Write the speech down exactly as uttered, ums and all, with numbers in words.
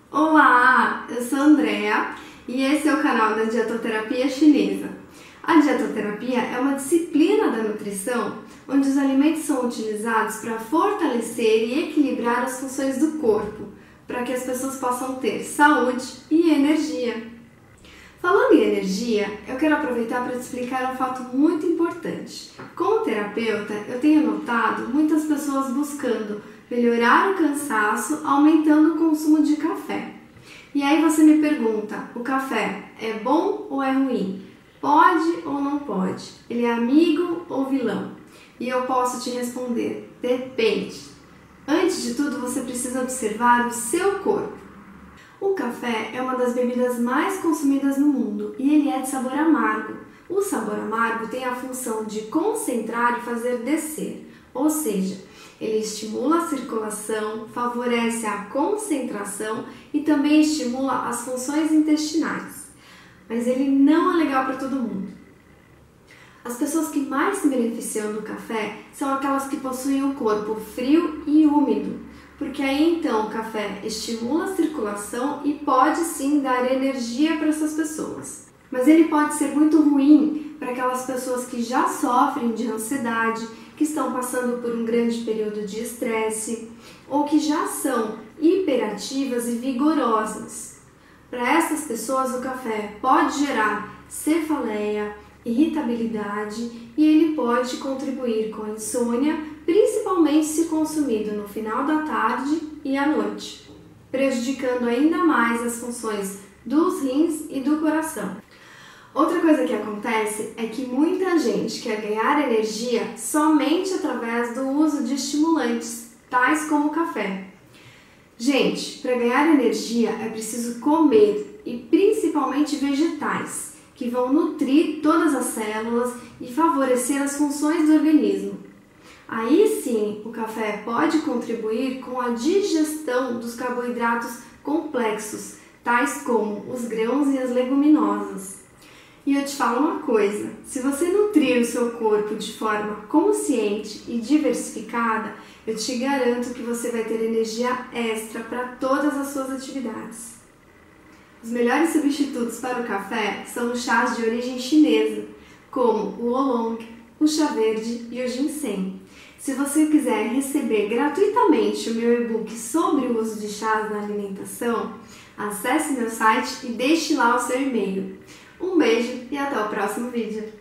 Olá, eu sou a Andrea e esse é o canal da Dietoterapia Chinesa. A dietoterapia é uma disciplina da nutrição onde os alimentos são utilizados para fortalecer e equilibrar as funções do corpo, para que as pessoas possam ter saúde e energia. Falando em energia, eu quero aproveitar para te explicar um fato muito importante. Como terapeuta, eu tenho notado muitas pessoas buscando melhorar o cansaço, aumentando o consumo de café. E aí você me pergunta, o café é bom ou é ruim? Pode ou não pode? Ele é amigo ou vilão? E eu posso te responder, depende. Antes de tudo, você precisa observar o seu corpo. O café é uma das bebidas mais consumidas no mundo e ele é de sabor amargo. O sabor amargo tem a função de concentrar e fazer descer, ou seja, ele estimula a circulação, favorece a concentração e também estimula as funções intestinais. Mas ele não é legal para todo mundo. As pessoas que mais se beneficiam do café são aquelas que possuem o corpo frio e úmido, porque aí então o café estimula a circulação e pode sim dar energia para essas pessoas. Mas ele pode ser muito ruim para aquelas pessoas que já sofrem de ansiedade, que estão passando por um grande período de estresse ou que já são hiperativas e vigorosas. Para essas pessoas o café pode gerar cefaleia, irritabilidade e ele pode contribuir com a insônia, principalmente se consumido no final da tarde e à noite, prejudicando ainda mais as funções dos rins e do coração. Outra coisa que acontece é que muita gente quer ganhar energia somente através do uso de estimulantes, tais como o café. Gente, para ganhar energia é preciso comer, e principalmente vegetais, que vão nutrir todas as células e favorecer as funções do organismo. Aí sim, o café pode contribuir com a digestão dos carboidratos complexos, tais como os grãos e as leguminosas. E eu te falo uma coisa, se você nutrir o seu corpo de forma consciente e diversificada, eu te garanto que você vai ter energia extra para todas as suas atividades. Os melhores substitutos para o café são os chás de origem chinesa, como o oolong, o chá verde e o ginseng. Se você quiser receber gratuitamente o meu e-book sobre o uso de chás na alimentação, acesse meu site e deixe lá o seu e-mail. Um beijo e até o próximo vídeo!